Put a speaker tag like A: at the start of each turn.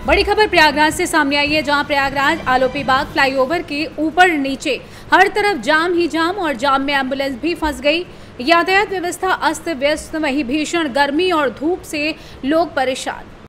A: बड़ी खबर प्रयागराज से सामने आई है, जहां प्रयागराज आलोपी बाग फ्लाईओवर के ऊपर नीचे हर तरफ जाम ही जाम और जाम में एम्बुलेंस भी फंस गई। यातायात व्यवस्था अस्त व्यस्त, वहीं भीषण गर्मी और धूप से लोग परेशान।